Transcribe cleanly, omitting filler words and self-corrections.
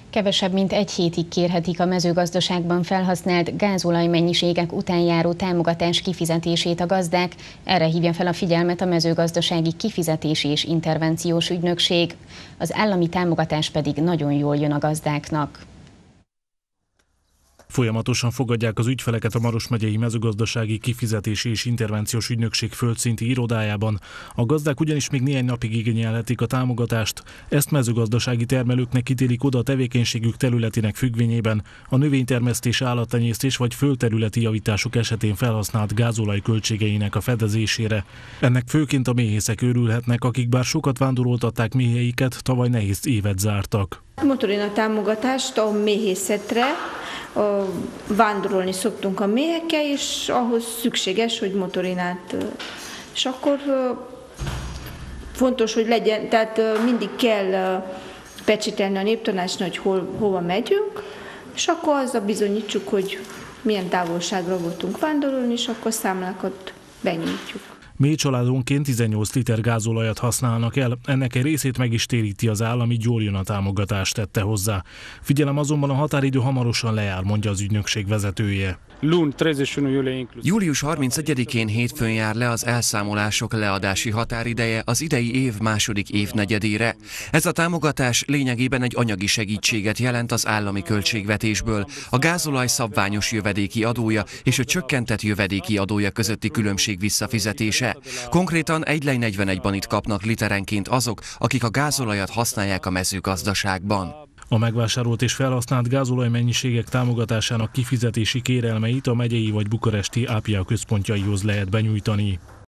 Kevesebb mint egy hétig kérhetik a mezőgazdaságban felhasznált gázolaj mennyiségek után járó támogatás kifizetését a gazdák, erre hívja fel a figyelmet a mezőgazdasági kifizetési és intervenciós ügynökség. Az állami támogatás pedig nagyon jól jön a gazdáknak. Folyamatosan fogadják az ügyfeleket a Maros megyei mezőgazdasági kifizetési és intervenciós ügynökség földszinti irodájában. A gazdák ugyanis még néhány napig igényelhetik a támogatást. Ezt mezőgazdasági termelőknek ítélik oda a tevékenységük területének függvényében, a növénytermesztés, állattenyésztés vagy földterületi javítások esetén felhasznált gázolaj költségeinek a fedezésére. Ennek főként a méhészek örülhetnek, akik bár sokat vándoroltatták méheiket, tavaly nehéz évet zártak. Motorina támogatást a méhészetre, vándorolni szoktunk a méhekkel, és ahhoz szükséges, hogy motorinát. És akkor fontos, hogy legyen, tehát mindig kell pecsételni a néptanácsnak, hogy hova megyünk, és akkor azzal bizonyítsuk, hogy milyen távolságra voltunk vándorolni, és akkor számlákat benyújtjuk. Mély családonként 18 liter gázolajat használnak el, ennek egy részét meg is téríti az állam, így jól jön a támogatást, tette hozzá. Figyelem, azonban a határidő hamarosan lejár, mondja az ügynökség vezetője. Július 31-én hétfőn jár le az elszámolások leadási határideje az idei év második évnegyedére. Ez a támogatás lényegében egy anyagi segítséget jelent az állami költségvetésből, a gázolaj szabványos jövedéki adója és a csökkentett jövedéki adója közötti különbség visszafizetése. Konkrétan 1,41 itt kapnak literenként azok, akik a gázolajat használják a mezőgazdaságban. A megvásárolt és felhasznált gázolaj mennyiségek támogatásának kifizetési kérelmeit a megyei vagy bukaresti APIA központjaihoz lehet benyújtani.